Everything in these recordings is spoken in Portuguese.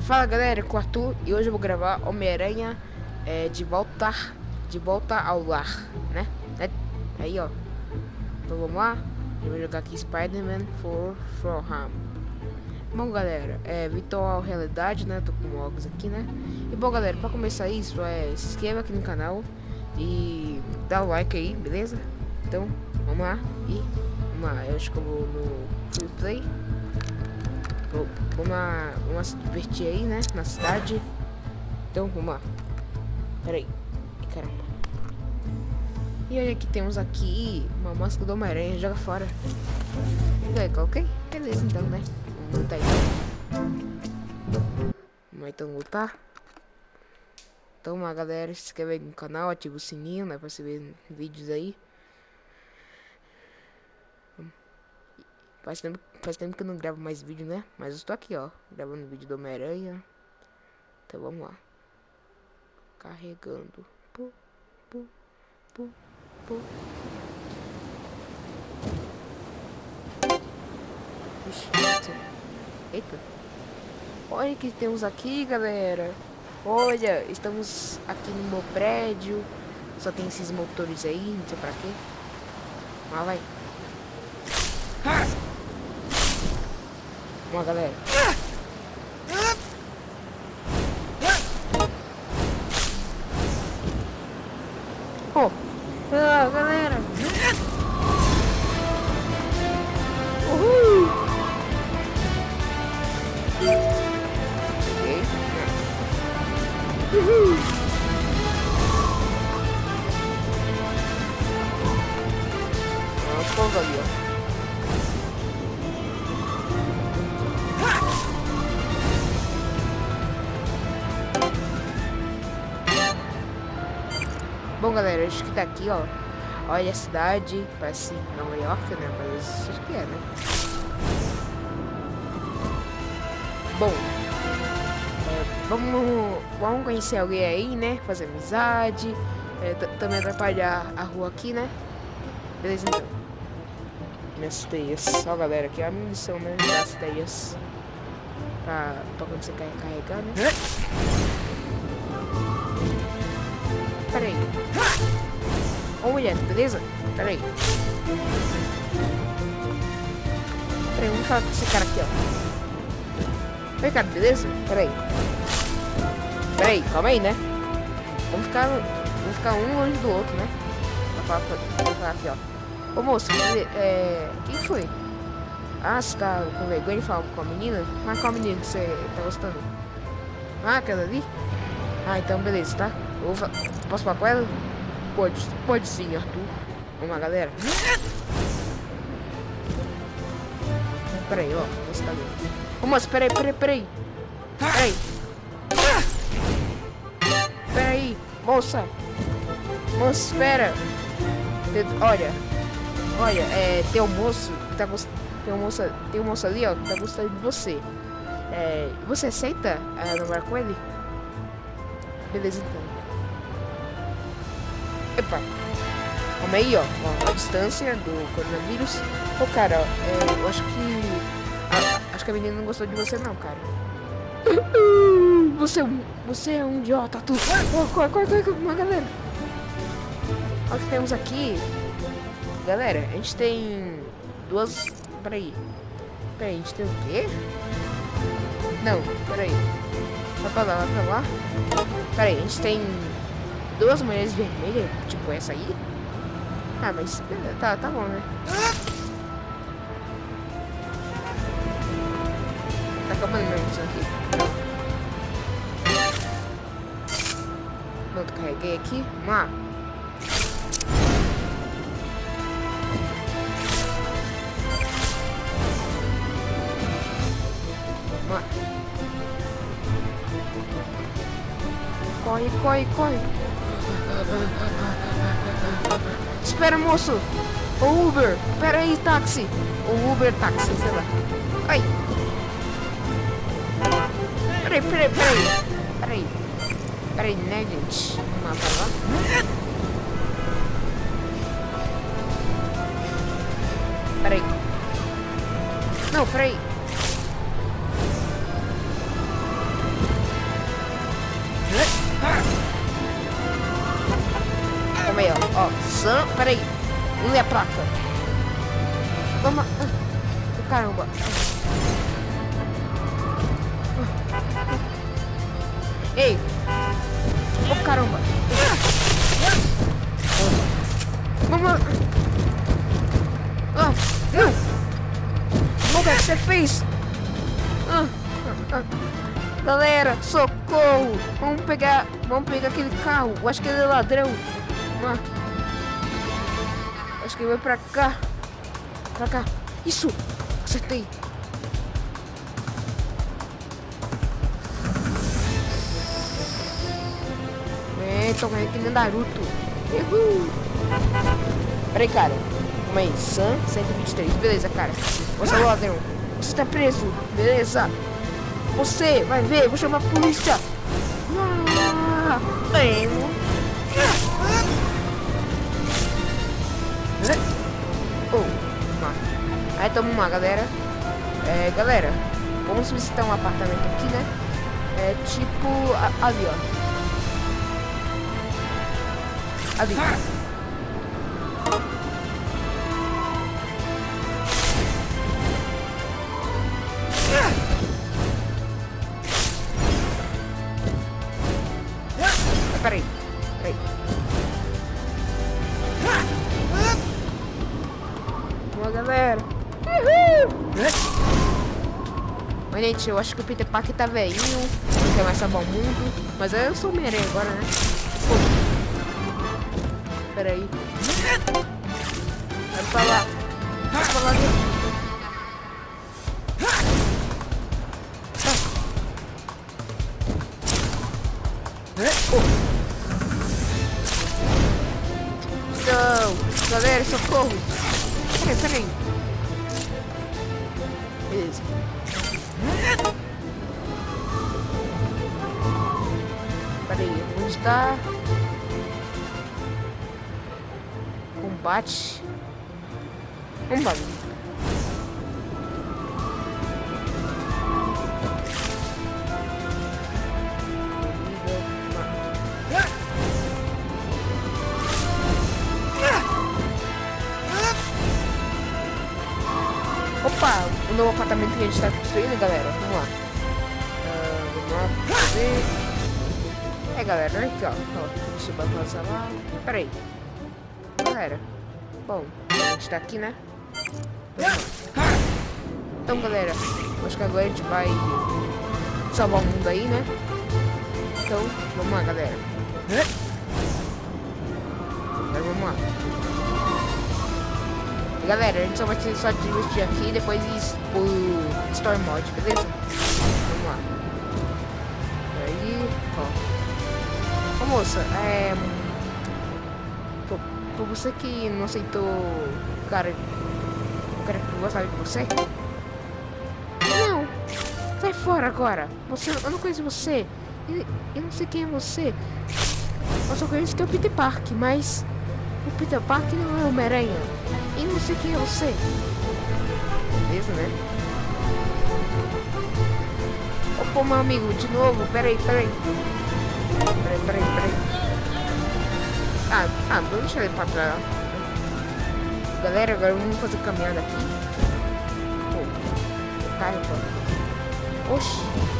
Fala galera, com o Arthur e hoje eu vou gravar Homem-Aranha de volta ao lar, né? Aí ó, então vamos lá, eu vou jogar aqui Spider-Man From Home. Bom galera, virtual realidade, né? Tô com o óculos aqui, né? E bom galera, pra começar isso, se inscreva aqui no canal e dá o like aí, beleza? Então, vamos lá, eu acho que eu vou no Free Play. Vamos se divertir aí, né? Na cidade. Então, vamos lá. Pera aí. Caramba. E olha que temos aqui uma máscara do Homem-Aranha. Joga fora. Ok? Beleza, então, né? Vamos lutar então. Vamos então lutar. Então, uma galera, se inscreve aí no canal, ativa o sininho, né? Pra você ver vídeos aí. Faz tempo que eu não gravo mais vídeo, né? Mas eu estou aqui, ó, gravando vídeo do Homem-Aranha. Então vamos lá. Carregando. Ixi, eita. Olha o que temos aqui, galera. Olha, estamos aqui no meu prédio. Só tem esses motores aí, não sei pra quê. Mas vai. Vamos lá, galera. Galera. Uhul. Uhul. Fogo ali, ó. Bom galera, acho que daqui ó, olha a cidade, parece Nova York, né? Mas acho que é, né? Bom, vamos conhecer alguém aí, né? Fazer amizade, também atrapalhar a rua aqui, né? Beleza então. Minhas teias, ó galera, aqui é a minha missão, né? Das teias pra quando você carregar, né? Pera aí. Ô mulher, beleza? Pera aí. Vamos falar com esse cara aqui, ó. Oi, cara, beleza? Pera aí, calma aí, né? Vamos ficar um longe do outro, né? Pra falar aqui, ó. Ô moço, quem foi? Ah, você tá com vergonha de falar com a menina? Mas qual menina que você tá gostando? Ah, aquela ali? Ah, então beleza, tá? Posso falar com ela? Pode sim, Arthur. Vamos lá, galera. Pera aí, ó. Você tá vendo? Ô, moço, pera aí. Pera aí, moça. Moça, espera. Olha, tem um moço que tá gostando. Tem um moço ali, ó, que tá gostando de você. Você aceita namorar com ele? Beleza, então. Epa, calma aí, ó, a distância do coronavírus. Ô, cara, eu acho que a menina não gostou de você não, cara. Você é um idiota, tu. Corre, galera. Olha o que temos aqui. Galera, a gente tem duas... Peraí, a gente tem o quê? Não, peraí. Vai pra lá. Peraí, a gente tem duas mulheres vermelhas, tipo essa aí. Ah, mas tá bom, né? Tá acabando minha missão aqui. Pronto, carreguei aqui. Vamos lá. Corre. Espera, moço. O Uber. Pera aí, táxi. O Uber táxi, sei lá. Ai. Peraí, né, gente? Vamos lá pra lá. Peraí. Não, peraí. Sam, peraí. Onde é a placa? Vamos. Caramba. Ei. Oh, caramba. Vamos. Não. O que você fez? Galera, socorro. Vamos pegar aquele carro. Eu acho que ele é ladrão. Acho que ele vai pra cá. Pra cá. Isso. Acertei. Tô ganhando aqui no Naruto. Uhul. Peraí, cara. Calma aí. Sam 123. Beleza, cara. Você é o ladrão. Você tá preso. Beleza. Você vai ver. Vou chamar a polícia. Aí tamo uma, galera. Galera, vamos visitar um apartamento aqui, né? Tipo ali, ó. Ali. Peraí. Boa, galera. Mas, gente, eu acho que o Peter Parker tá velhinho. Não quer mais salvar o mundo. Mas eu sou o Homem-Aranha agora, né? Pera aí. Vai pra lá. Não. Galera, socorro. Peraí. Beleza. Peraí, onde está? Combate. Vamos lá. Opa, o novo apartamento que a gente está construindo, galera. Vamos lá. Vamos lá. Galera, olha aqui, ó. Deixa eu passar lá. Pera aí. Galera. Bom, a gente tá aqui, né? Então, galera, acho que agora a gente vai salvar o mundo aí, né? Então, vamos lá, galera. Agora vamos lá. E, galera, a gente só vai só divertir aqui e depois ir pro Story Mode, beleza? Vamos lá. E aí, ó. Ô, moça, Por você que não aceitou o cara que gostava de você? Não! Sai fora agora! Eu não conheço você! Eu não sei quem é você! Eu só conheço que é o Peter Parker, mas o Peter Parker não é o Homem-Aranha! E não sei quem é você! Beleza, né? Opa, meu amigo, de novo! Peraí! Deixa ele pra trás. Galera, agora vamos fazer caminhada aqui. Carro, pô. Oxi.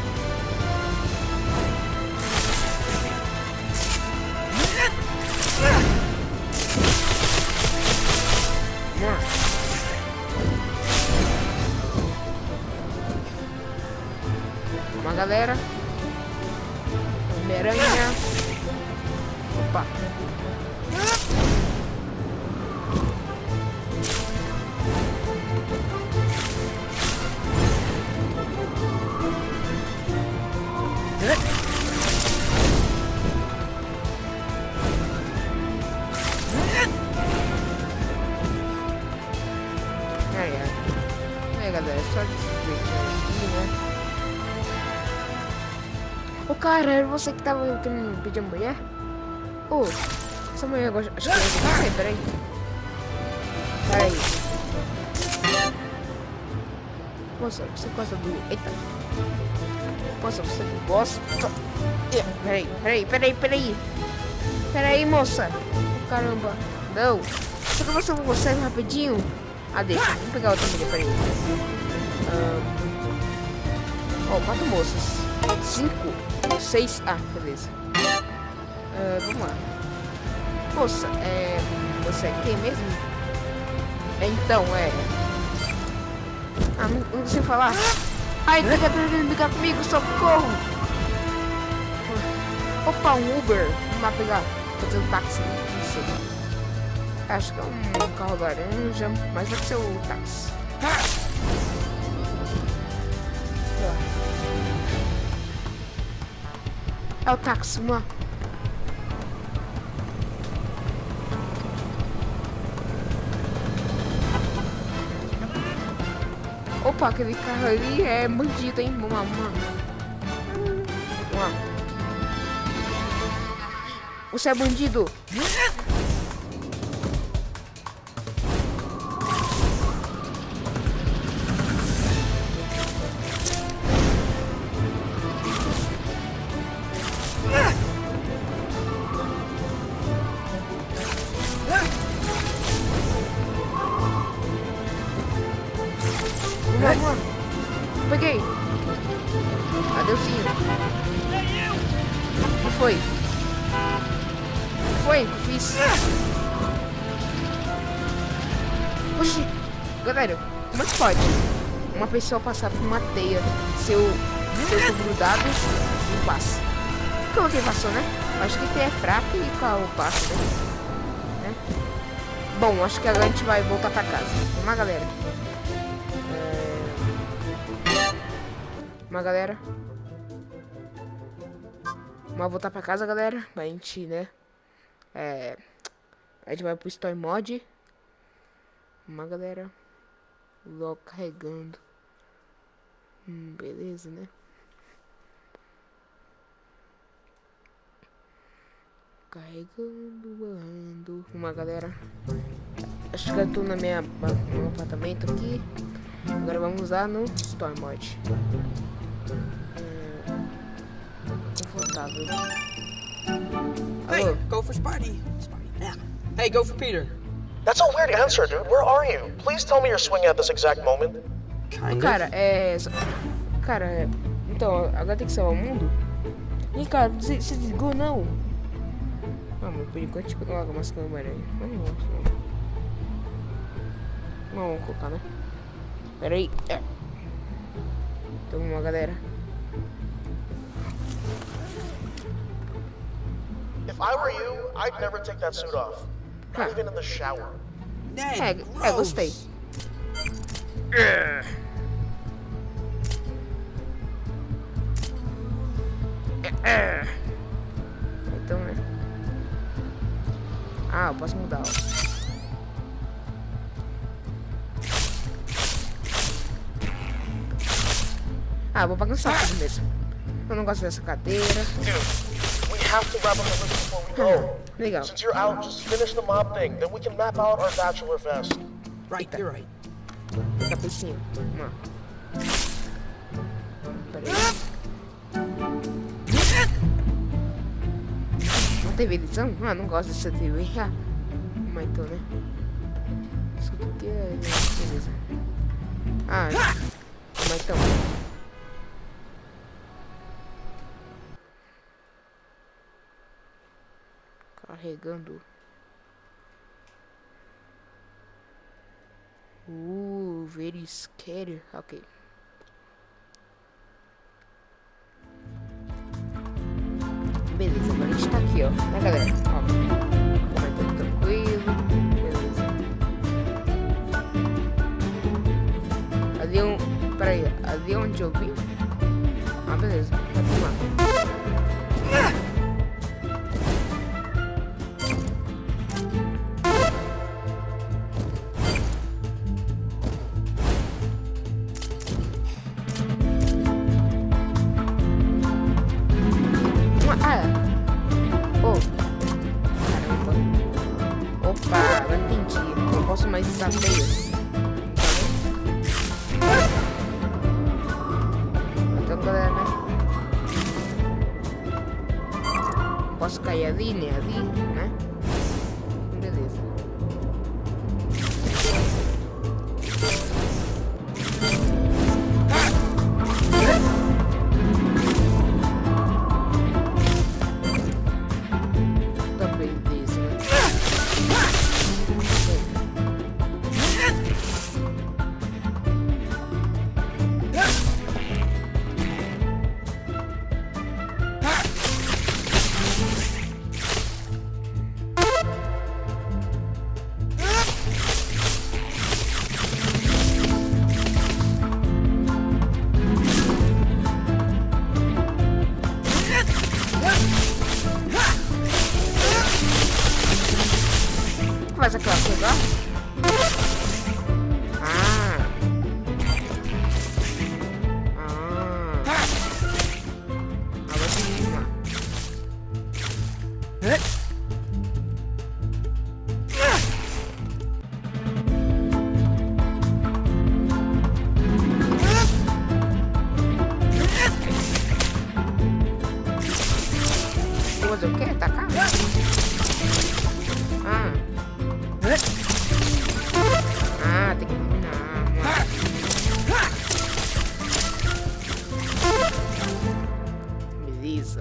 Uma galera. Homem-Aranha. Opa. Galera, só destruir aqui, né? Ô, cara, era você que tava querendo pedir a mulher? Ô, essa mulher gosta. Acho que eu vou você, peraí. Moça, você gosta do. Eita! Moça, você gosta. Peraí, moça! Caramba! Não. Só que você não consegue rapidinho. Ah, deixa. Vamos pegar outra milha, peraí. Ó, 4 moças. 5, 6. Ah, beleza. Vamos lá. Moça, você é quem mesmo? Então, Ah, não sei falar. Ai, tá querendo ligar comigo, socorro! Opa, um Uber. Vamos lá pegar. Fazer um táxi. Não sei. Acho que é um carro laranja, mas vai ser o táxi. É o táxi, mano. Opa, aquele carro ali é bandido, hein? Vamos lá, vamos lá. Vamos lá. Você é bandido? Vamos lá. Peguei. Adeusinho. O que foi? O que fiz? Oxi. Galera, como é que pode uma pessoa passar por uma teia, seu grudado e passa? Como que passou, né? Acho que tem é fraco e o carro passa, né? Bom, acho que agora a gente vai voltar pra casa. Vamos lá, galera. Galera, vamos voltar pra casa, galera. A gente, né? A gente vai pro Story Mod. Vamos, galera. Logo carregando. Beleza, né? Carregando. Vamos, galera. Acho que eu tô no meu apartamento aqui. Agora vamos usar no Story Mod. Confortável. Hey, go for Spidey. Yeah. Hey, go for Peter. That's a weird answer, dude. Where are you? Please tell me you're swinging at this exact moment. Kind Cara, então, agora tem que salvar o mundo? Ih, cara, você desligou, não? Ah, mas por enquanto a gente pegou umas câmeras aí. Mas não vamos colocar, né? Pera aí. Então, vamos, galera. If I were you, I'd never take that suit off. Not even in the shower. Gostei. Então, né? Ah, eu posso mudar, ó. Ah, vou bagunçar tudo mesmo. Eu não gosto dessa cadeira. Dude, we have to wrap up the list before we go. Legal. Since you're out, just finish the mob thing. Then we can map out our bachelor fest. Right, you're right. Capucinho. Vamos lá. Pera aí. Não teve edição? Ah, não gosto dessa TV. Mas então, né? Isso aqui é... Beleza. Ah, mas então... Carregando. Very scary. Ok. Beleza, agora a gente tá aqui, ó. Né, galera? Ó. Vai tá tranquilo. Beleza. Ali é um... Pera aí. Ali é onde eu vim? Ah, beleza. Vamos lá. Mais desafios. Então, galera, né? Posso cair ali, né? Ali, né? Beleza. faz aquela coisa? Agora sim, mano. Vou fazer o quê? Tacar? Tem que eliminar, beleza.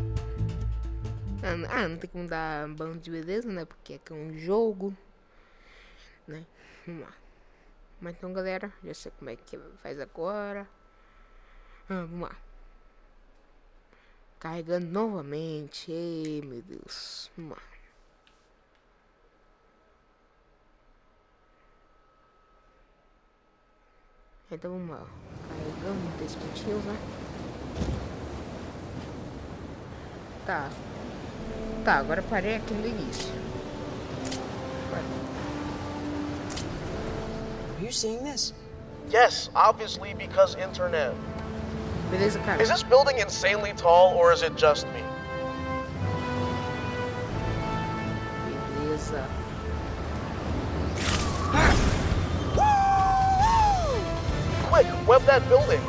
Não tem como dar bando de beleza, né? Porque aqui é um jogo, né? Vamos lá. Mas então, galera, já sei como é que faz agora. Vamos lá. Carregando novamente. Ei, meu Deus. Vamos lá. Então vamos lá. Carregando 10 pontinhos, né? Tá, agora parei aqui no início. Are you seeing this? Yes, obviously because internet. Beleza, cara. Is this building insanely tall or is it just me? Beleza. Quick, web that building.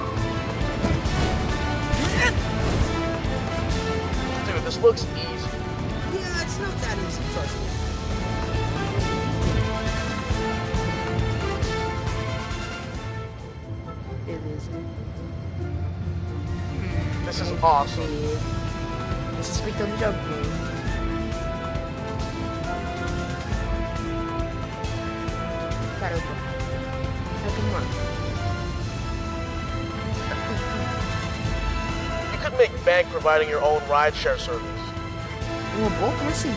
Dude, this looks easy. Yeah, it's not that easy, trust me. Beleza. This is awesome. Tô suspeitando de alguém. Caramba. Vamos lá. You could make bank providing your own rideshare service. Um robô? Como assim?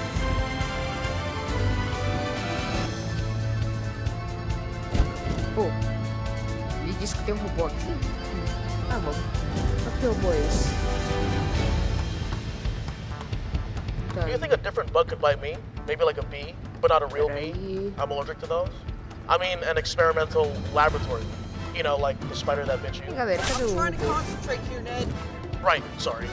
Pô, ele disse que tem um robô aqui. Tá bom. Que robô é esse? Tá. Do you think a different bug could bite me? Maybe like a bee, but not a real bee? I'm allergic to those. I mean, an experimental laboratory. You know, like the spider that bit you. Galera, cadê I'm o trying to robô? concentrate here, Ned. Right, sorry.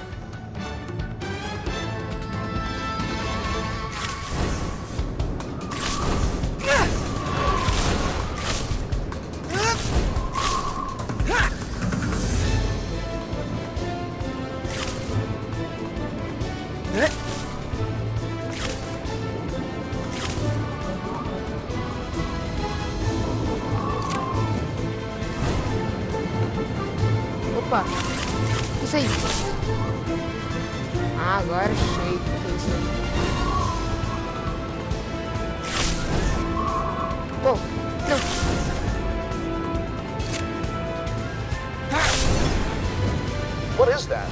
Opa! Isso aí! Ah, agora achei o que é isso aí. Pô, não! What is that?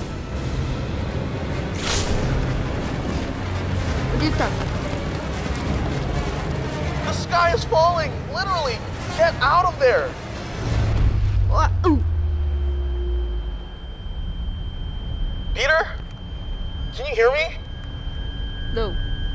Onde ele tá? The sky is falling! Literally! Get out of there! Peter? Can you hear me? Não.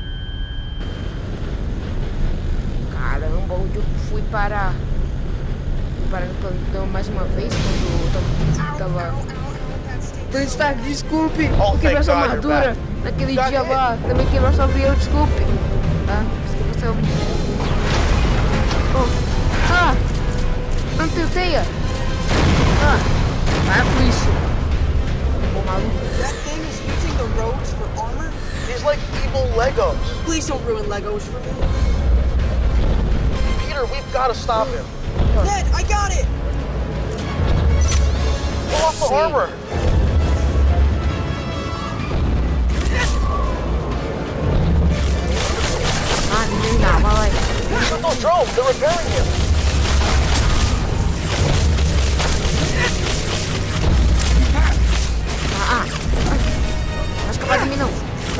Caramba, onde eu fui parar? Fui parar no plantão mais uma vez quando eu tava... Tony Stark, desculpe! Oh, Quebrou sua thank God, armadura you're back. naquele Got dia it. lá. Também quebrou seu avião, desculpe. Tá? Desculpa seu... Oh. Ah! Não tem teia! Ah! Para com isso! Ô, maluco. That thing is using the roads for armor? These like evil Legos. Please don't ruin Legos for me. Peter, we've got to stop him. Ned, I got it! Pull off the Sí. armor. Ah, ninguém dá, vai. Shoot those drones. They're repairing him. Não escapar de mim, não.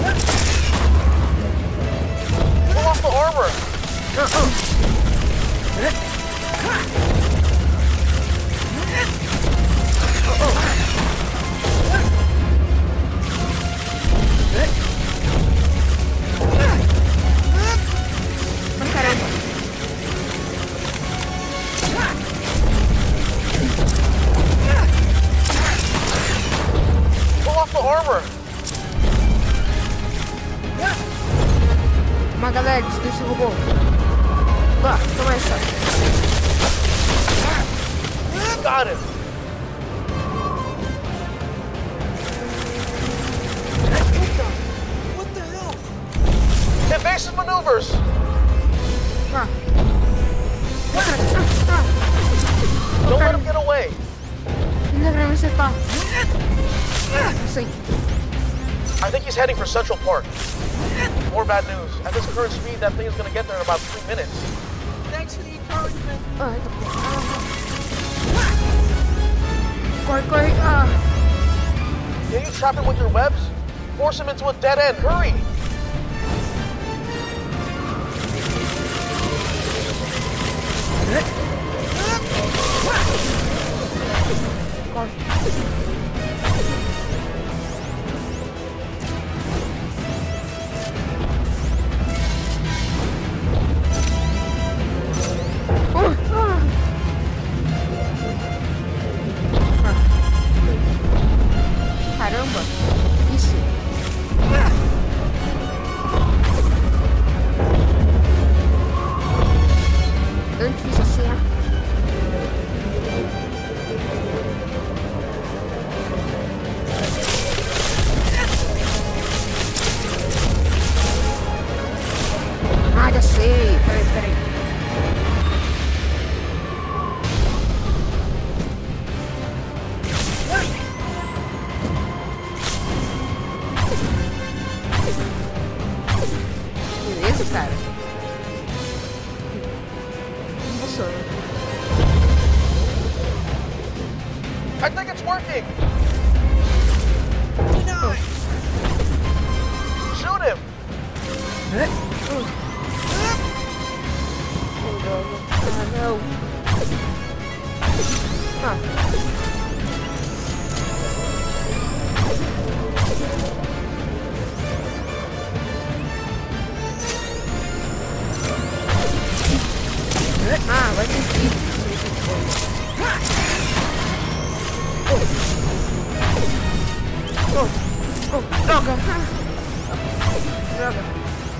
Pull off the armor. armor. Mas galera, desliga esse robô. Lá, toma essa. Got him. What the hell? Evasive maneuvers. Ah. Don't let him get away. Ainda pra você tá. Sim. I think he's heading for Central Park. More bad news. At this current speed, that thing is gonna get there in about 3 minutes. Thanks for the encouragement. Ai, tá bom. Corre, corre. Ah. Can you trap him with your webs? Force him into a dead end. Hurry! Caramba, isso. Tão difícil assim, ó. Ah, já sei. Peraí. Beleza, cara? Funciona. I think it's working! Denied. Shoot him! Oh, droga. Ah, não. Ah. Ah, vai ter que ir. Oh, droga. Droga.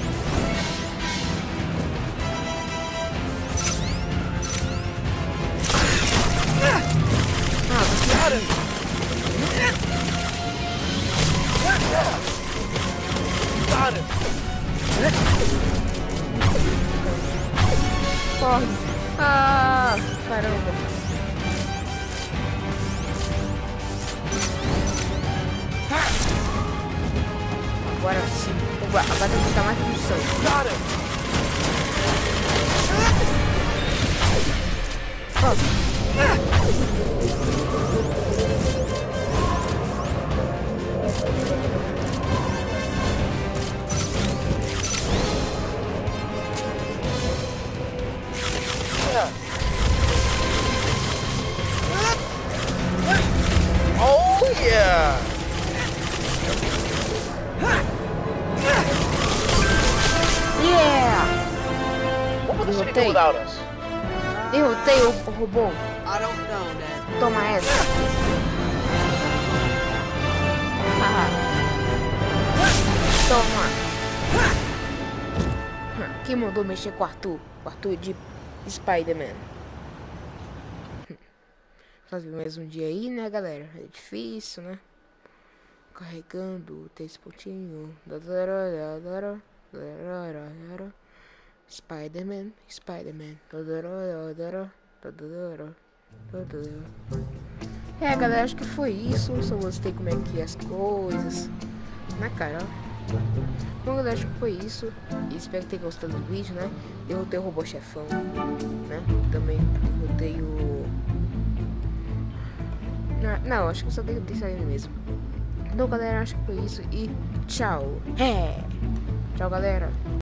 Ah, você Got him! Got him! corre. Ah, caramba. Agora sim. Agora tem que dar mais função. Got him! Yeah. Oh yeah! Yeah! What would the city do without us? Derrotei o robô. I don't know, Ned. Toma essa. Ah. Toma. Quem mandou mexer com o Arthur? O Arthur de Spider-Man. Fazer mais um dia aí, né, galera? É difícil, né? Carregando, tem esse pontinho. Spider-Man, Spider-Man. É, galera, acho que foi isso. Só mostrei como é que é as coisas, né, cara? Bom, galera, acho que foi isso. E espero que tenham gostado do vídeo, né? Derrotei o robô chefão, né? Também derrotei o... Não, acho que eu só derrotei isso aí mesmo. Então, galera, acho que foi isso. E tchau. É. Tchau, galera.